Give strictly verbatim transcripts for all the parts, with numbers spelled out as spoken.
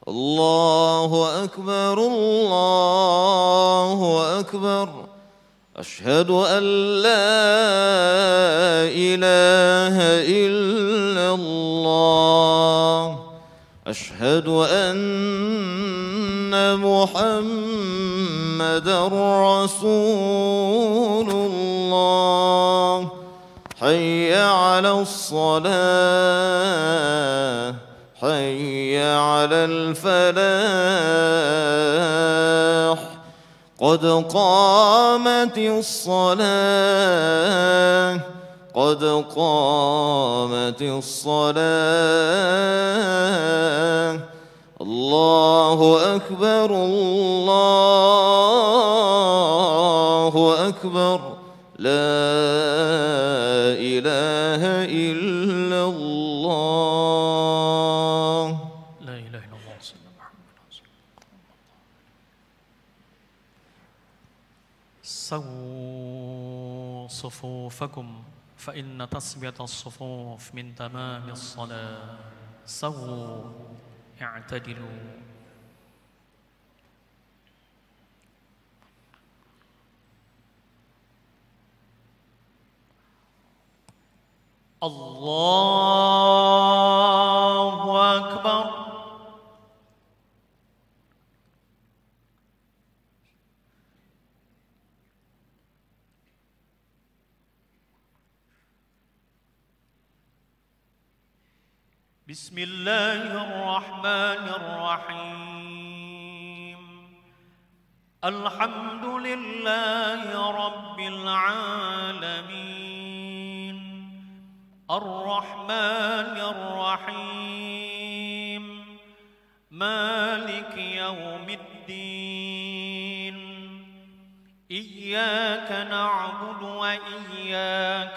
الله أكبر الله أكبر. أشهد أن لا إله إلا الله. أشهد أن محمدًا رسول الله. حي على الصلاة حي على الفلاح. قد قامت الصلاة قد قامت الصلاة. الله أكبر الله أكبر. لا إله إلا الله. لا إله إلا الله سيدنا محمد رسول الله. سووا صفوفكم فإن تسبية الصفوف من تمام الصلاة. سووا اعتدلوا. الله أكبر. بسم الله الرحمن الرحيم. الحمد لله رب العالمين الرحمن الرحيم مالك يوم الدين. إياك نعبد وإياك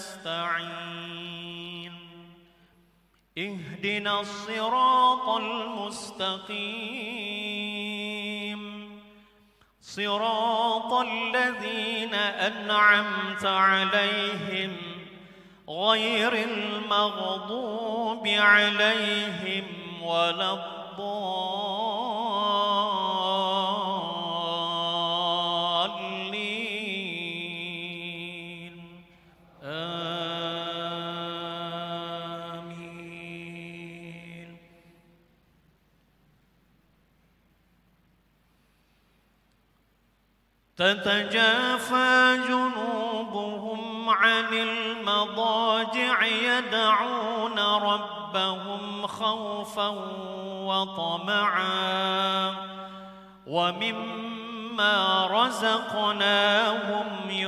نستعين. اهدنا الصراط المستقيم صراط الذين أنعمت عليهم غير المغضوب عليهم ولا الضالين. آمين. تتجافى جنوبهم عن المضاجع يدعون ربهم خوفا وطمعا ومما رزقناهم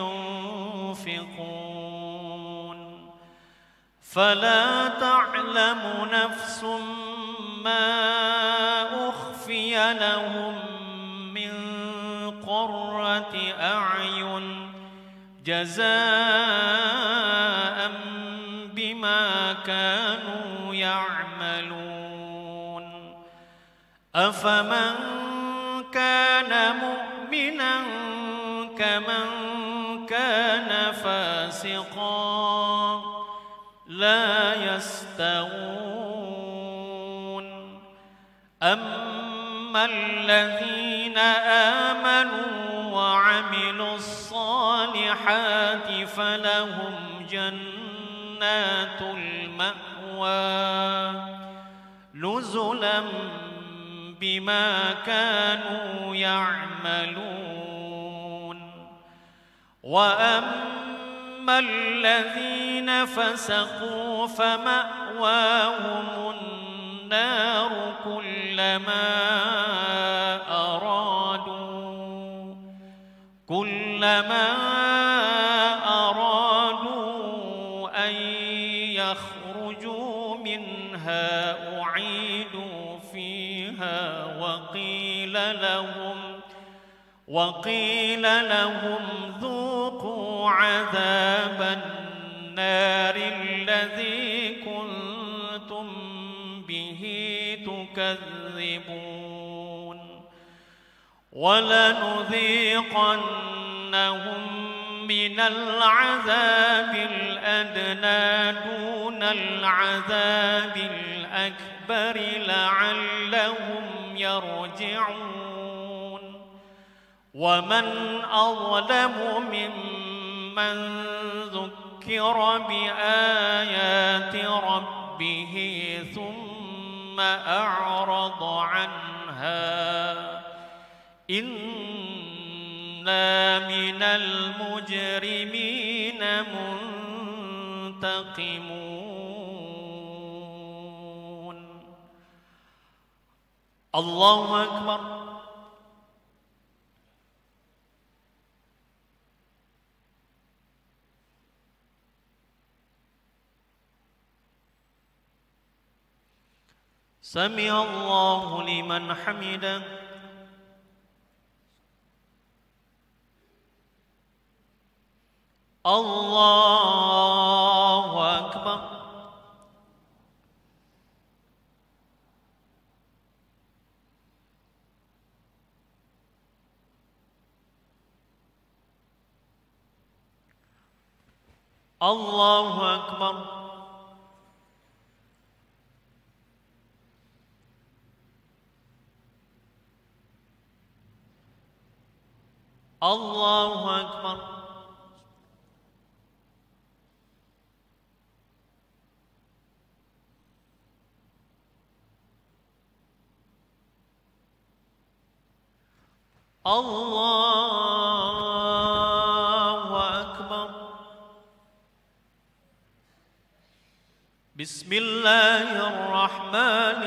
ينفقون. فلا تعلم نفس ما أخفي لهم من قرة أعين جزاء بما كانوا يعملون. أفمن كان مؤمنا كمن كان فاسقا لا يستوون. أما الذين آمنوا وعملوا الصالحات فلهم جنات المأوى نزلا بما كانوا يعملون. وأما الذين فسقوا فمأواهم النار كلما أرادوا كلما أرادوا أن يخرجوا منها أعيدوا فيها وقيل لهم وقيل لهم ذوقوا عذاب النار الذي كنتم به تكذبون. ولنذيقنهم من العذاب الأدنى دون العذاب الأكبر لعلهم يرجعون ومن أظلم ممن ذكر بآيات ربه ثم أعرض عنها إنا من المجرمين منتقمون. الله أكبر. سمع الله لمن حمده. الله أكبر. الله أكبر. الله أكبر. الله أكبر. بسم الله الرحمن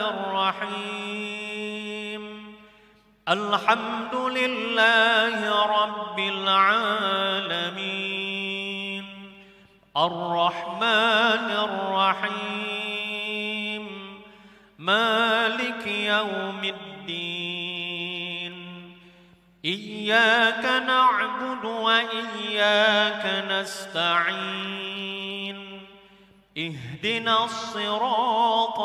الرحيم. الحمد لله رب العالمين الرحمن الرحيم مالك يوم الدين إياك نعبد وإياك نستعين اهدنا الصراط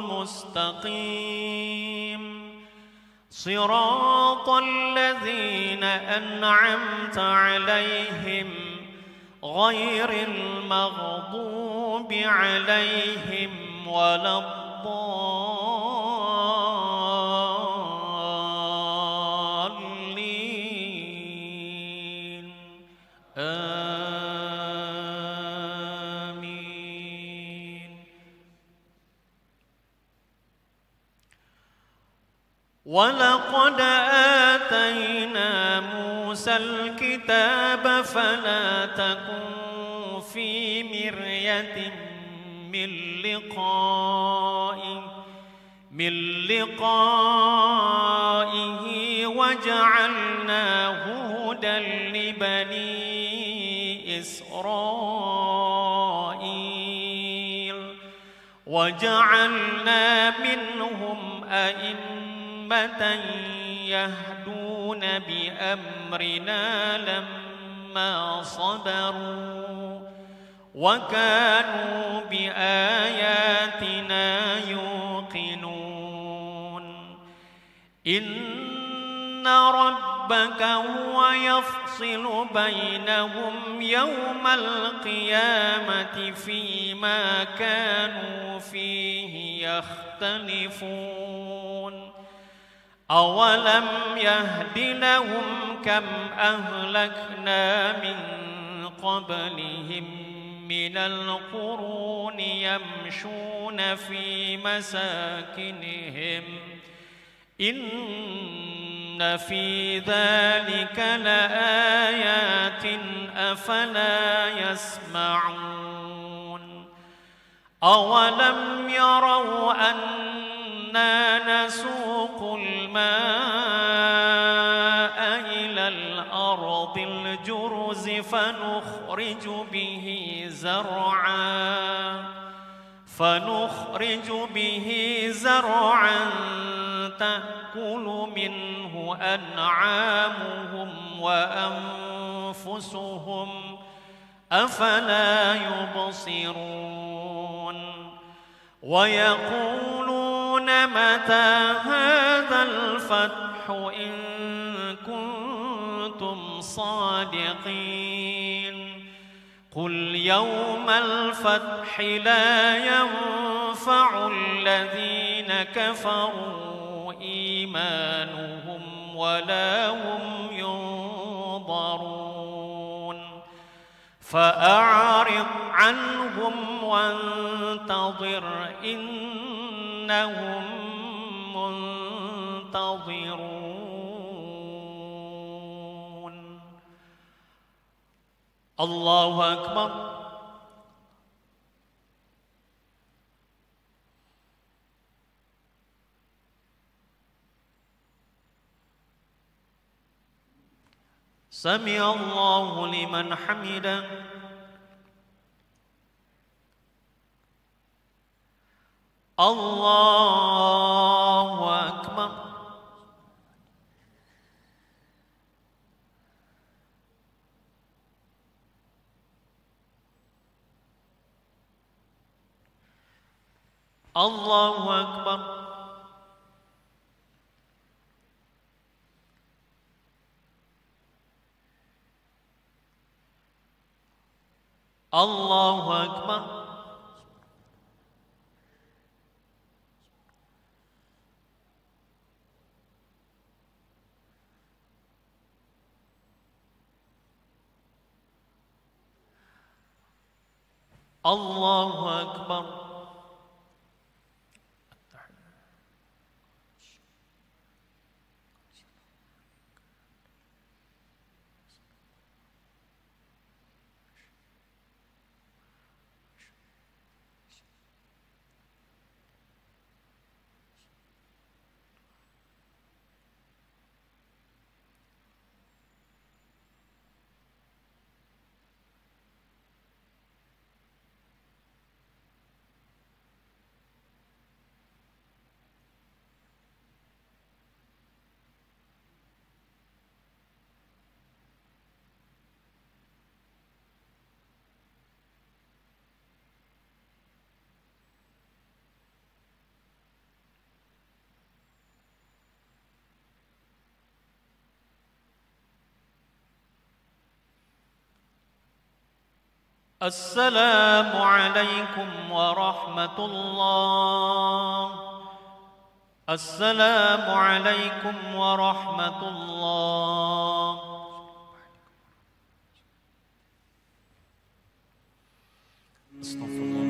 المستقيم صراط الذين أنعمت عليهم غير المغضوب عليهم ولا الضالين آمين. ولقد آتينا موسى الكتاب فلا تكن في مرية من لقائه من لقائه وجعلناه هدى لبني إسرائيل وجعلنا منهم أئمة يهدون بأمرنا لما صبروا وكانوا بآياتنا يوقنون. إن ربك هو يفصل بينهم يوم القيامة فيما كانوا فيه يختلفون. أولم يهد لهم كم أهلكنا من قبلهم من القرون يمشون في مساكنهم إن في ذلك لآيات أفلا يسمعون. أولم يروا أنا نسوق الماء إلى الأرض الجرز فنخرج به زرعا فنخرج به زرعا تأكل منه أنعامهم وأنفسهم أفلا يبصرون. ويقولون متى هذا الفتح إن كنتم صادقين قل يوم الفتح لا ينفع الذين كفروا إيمانهم ولا هم ينظرون فأعرض عنهم وانتظر إنهم منتظرون. الله أكبر. سمع الله لمن حمده. الله أكبر. الله أكبر. الله أكبر. الله أكبر. السلام عليكم ورحمة الله. السلام عليكم ورحمة الله. استغفر الله.